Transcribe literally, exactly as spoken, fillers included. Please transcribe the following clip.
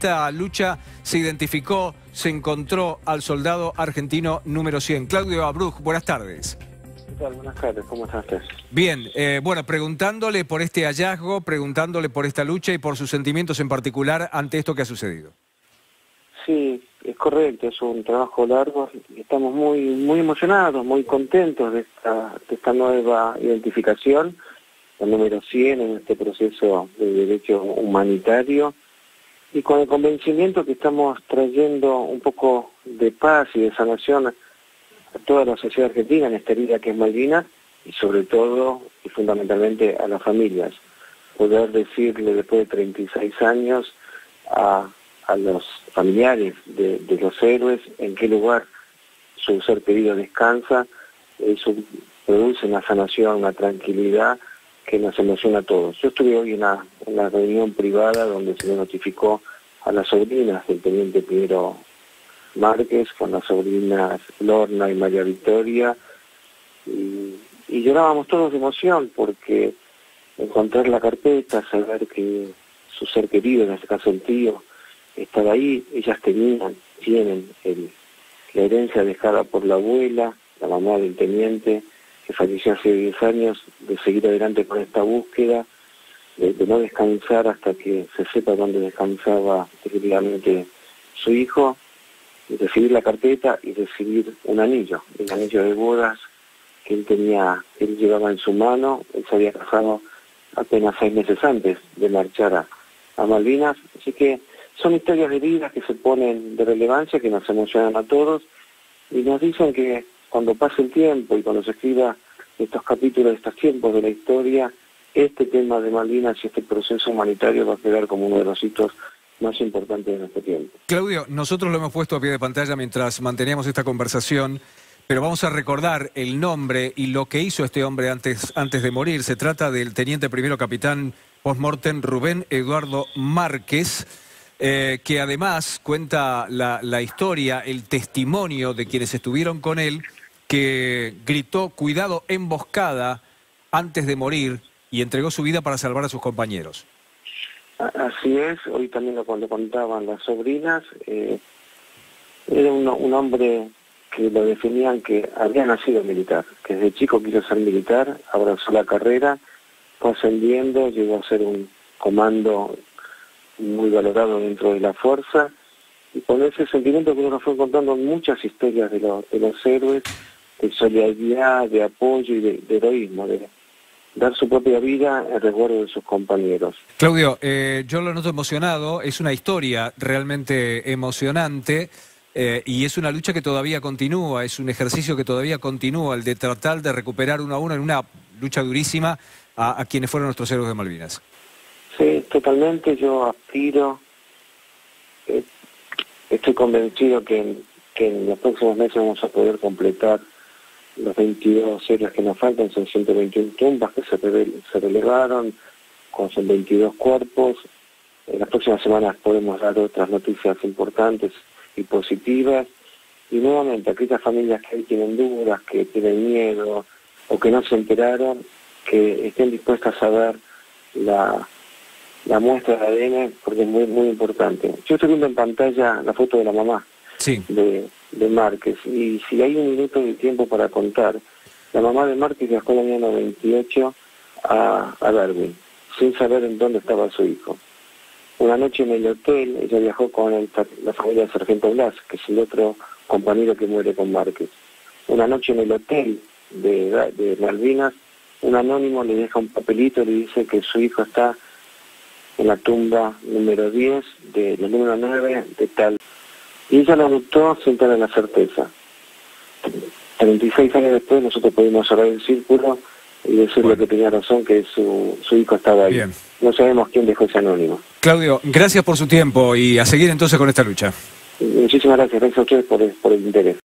esta lucha se identificó, se encontró al soldado argentino número cien. Claudio Abruj, buenas tardes. ¿Qué tal? Buenas tardes, ¿cómo estás? Bien, eh, bueno, preguntándole por este hallazgo, preguntándole por esta lucha y por sus sentimientos en particular ante esto que ha sucedido. Sí, es correcto, es un trabajo largo. Estamos muy muy emocionados, muy contentos de esta, de esta nueva identificación, el número cien en este proceso de derecho humanitario, y con el convencimiento que estamos trayendo un poco de paz y de sanación a toda la sociedad argentina en esta herida que es Malvinas, y sobre todo y fundamentalmente a las familias. Poder decirle después de treinta y seis años a, a los familiares de, de los héroes en qué lugar su ser querido descansa, eso produce una sanación, una tranquilidad que nos emociona a todos. Yo estuve hoy en una, en una reunión privada donde se le notificó a las sobrinas del teniente Piero Márquez, con las sobrinas Lorna y María Victoria, y, y llorábamos todos de emoción porque encontrar la carpeta, saber que su ser querido, en este caso el tío, estaba ahí. Ellas tenían, tienen el, la herencia dejada por la abuela, la mamá del teniente, que falleció hace diez años, de seguir adelante con esta búsqueda, de, de no descansar hasta que se sepa dónde descansaba efectivamente su hijo, y recibir la carpeta y recibir un anillo, el anillo de bodas que él tenía, que él llevaba en su mano. Él se había casado apenas seis meses antes de marchar a, a Malvinas, así que son historias de vida que se ponen de relevancia, que nos emocionan a todos, y nos dicen que cuando pase el tiempo y cuando se escriba estos capítulos, estos tiempos de la historia, este tema de Malvinas y este proceso humanitario va a quedar como uno de los hitos más importantes de nuestro tiempo. Claudio, nosotros lo hemos puesto a pie de pantalla mientras manteníamos esta conversación, pero vamos a recordar el nombre y lo que hizo este hombre antes, antes de morir. Se trata del teniente primero capitán post-mortem Rubén Eduardo Márquez, eh, que además cuenta la, la historia, el testimonio de quienes estuvieron con él, que gritó "cuidado, emboscada" antes de morir y entregó su vida para salvar a sus compañeros. Así es, hoy también lo, lo contaban las sobrinas. Eh, era un, un hombre que lo definían que había nacido militar, que desde chico quiso ser militar, abrazó la carrera, fue ascendiendo, llegó a ser un comando muy valorado dentro de la fuerza, y con ese sentimiento que nos fue contando muchas historias de, lo, de los héroes, de solidaridad, de apoyo y de, de heroísmo, de dar su propia vida en resguardo de sus compañeros. Claudio, eh, yo lo noto emocionado, es una historia realmente emocionante, eh, y es una lucha que todavía continúa, es un ejercicio que todavía continúa, el de tratar de recuperar uno a uno en una lucha durísima a, a quienes fueron nuestros héroes de Malvinas. Sí, totalmente. Yo aspiro, eh, estoy convencido que en, que en los próximos meses vamos a poder completar los veintidós héroes que nos faltan. Son ciento veintiuna tumbas que se, rele se relevaron, con sus veintidós cuerpos. En las próximas semanas podemos dar otras noticias importantes y positivas. Y nuevamente, aquellas familias que hoy tienen dudas, que tienen miedo o que no se enteraron, que estén dispuestas a ver la, la muestra de A D N, porque es muy, muy importante. Yo estoy viendo en pantalla la foto de la mamá. Sí. de, de Márquez, y si hay un minuto de tiempo para contar, la mamá de Márquez viajó el año noventa y ocho a, a Darwin, sin saber en dónde estaba su hijo. Una noche en el hotel, ella viajó con el, la familia del sargento Blas, que es el otro compañero que muere con Márquez. Una noche en el hotel de, de Malvinas, un anónimo le deja un papelito y le dice que su hijo está en la tumba número diez, de la número nueve, de tal. Y ella lo anotó sin tener la certeza. treinta y seis años después nosotros pudimos cerrar el círculo y decirle bueno. que tenía razón, que su, su hijo estaba ahí. Bien. No sabemos quién dejó ese anónimo. Claudio, gracias por su tiempo y a seguir entonces con esta lucha. Muchísimas gracias, gracias a ustedes por, por el interés.